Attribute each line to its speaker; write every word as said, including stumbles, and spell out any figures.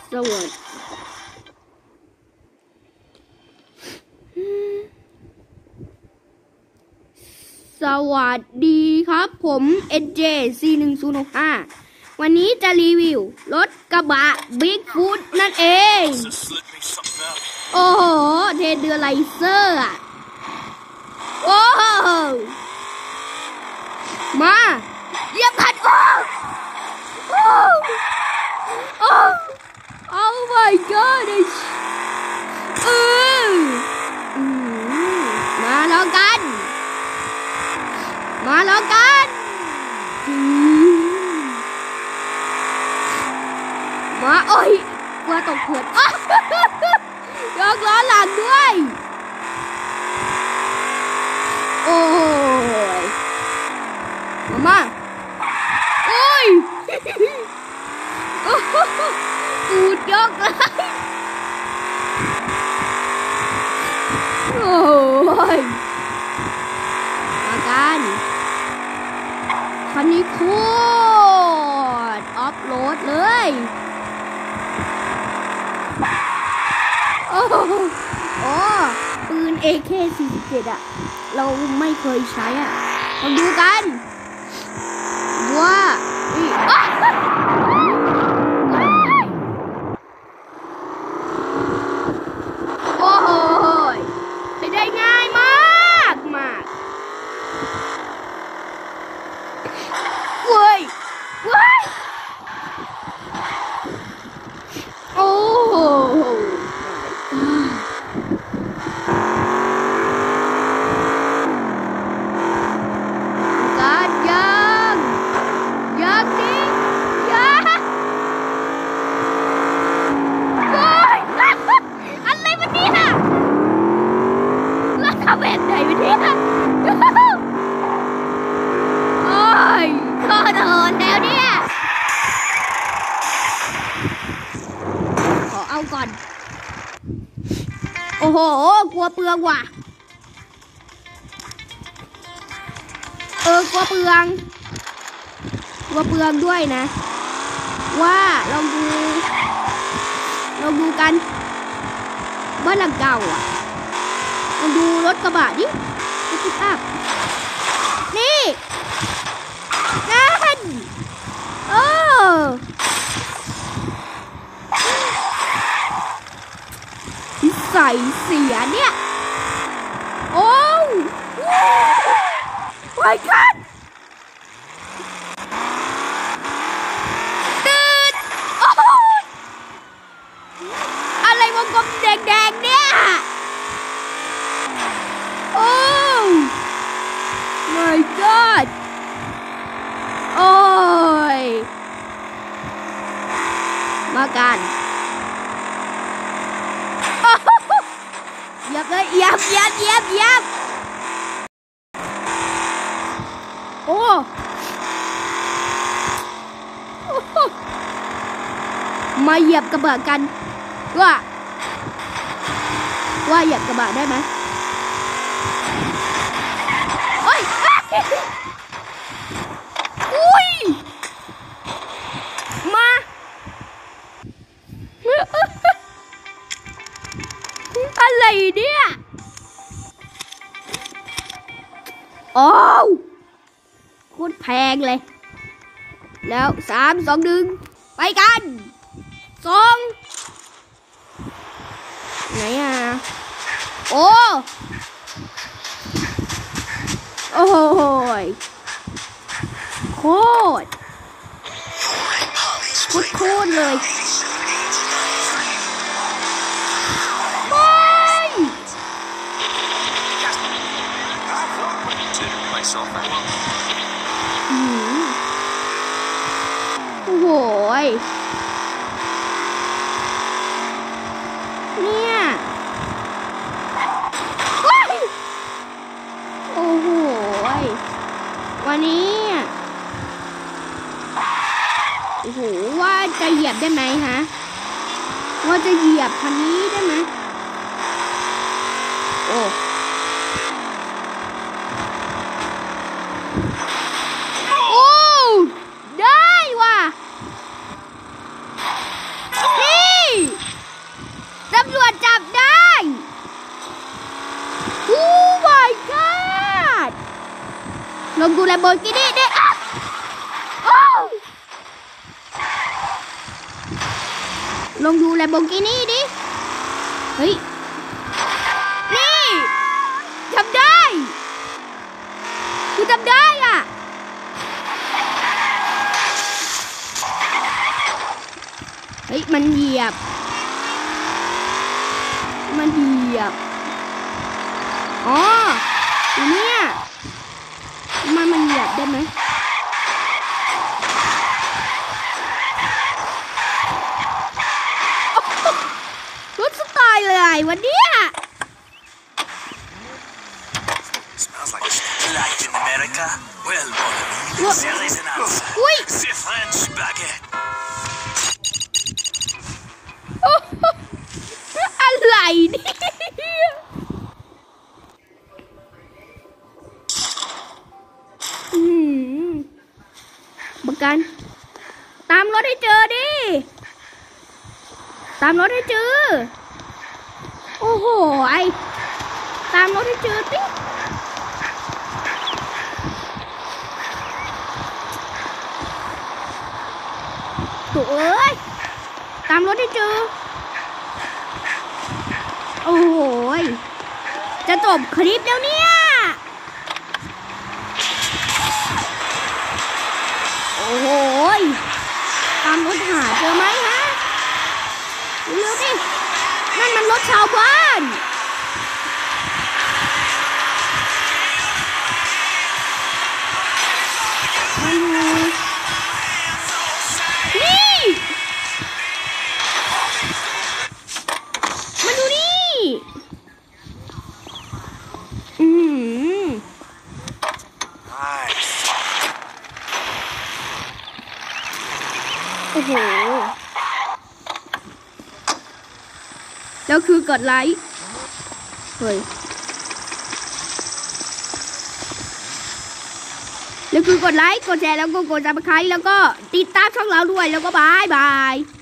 Speaker 1: สวัสดีสวัสดีครับผม เอ็น เจ ซี หนึ่ง ศูนย์ หก ห้า วันนี้จะรีวิวรถกระบะ Bigfoot นั่นเองโอ้โหเทเดือไลเซอร์อ่ะโอ้มาเยี่ยมขัดโอ้โอ้โอ้ Oh my god เออมาแล้วกันมาแล้วกันมาโอ้ยกลัวตกเขื่อนยกล้อหลังด้วยโอ้ยมาโอ้ยตูดยกเลยโอ้ยมากันคันนี้โคตรออฟโรดเลยโอ้โอ้ปืน เอ เค สี่สิบเจ็ด อ่ะเราไม่เคยใช้อ่ะมาดูกันว่าโอ้โหใช้ได้ง่ายมากมากเว้ยเว้ยโอ้โหการยังยังดิยังเว้ยอะไรวะเนี่ยแล้วทำแบบไหนวะเนี่ยโอ้ยโคตรโหดแล้วเนี่ยขอเอาก่อนโอ้โหกลัวเปลืองว่ะเออกลัวเปลืองกลัวเปลืองด้วยนะว่าลองดูลองดูกันบ้านหลังเก่าอ่ะลองดูรถกระบะดิรถปิกอัพนี่นั่นเออใส่เสียเนี่ยโอ้ไว้กันตืดโอ้อะไรวงกลมแดงๆเนี่ยโอ้ my god โอ้ยมากันเหยียบเลยเหยียบเหยียบเหยียบเหยียบโอ้มาเหยียบกระบะกันว่าว่าเหยียบกระบะได้ไหมโอ้ยอุ้ยมาอะไรเนี่ยโอ้โคตรแพงเลยแล้วสามสองหนึ่งไปกันสองไหนอ่ะโอ้โอ้ยโคตรโคตรโคตรเลยโอ้โหเนี่ยโอ้โหวันนี้โอ้โหว่าจะเหยียบได้ไหมฮะว่าจะเหยียบคันนี้ได้ไหมโอ้ได้ว่ะนี่ลองดูแลโบกินี่ดิเฮ้ยนี่จำได้กูจำได้อ่ะเฮ้ยมันเหยียบมันเหยียบอ๋ออยู่เนี่ยมันมันเหยียบได้ไหมรถสไตล์อะไรวันนี้
Speaker 2: Smells like life in America. Well, bon, there is an answer. The French baguette.
Speaker 1: อะไรเนี่ยอืมบังกันตามรถให้เจอดิตามรถให้เจอโอ้โหไอตามรถให้เจอดิโถ่เอ้ยตามรถให้เจอโอ้โหจะจบคลิปแล้วเนี่ยโอ้โหตามรถหาเจอไหมฮะเร็วดินั่นมันรถชาวบ้านมันอยู่นี่มันอยู่นี่อืมโอ้โหแล้วคือกดไลค์เฮ้ยแล้วคือกดไลค์กดแชร์แล้วก็กดซับสไครบ์แล้วก็ติดตามช่องเราด้วยแล้วก็บายบาย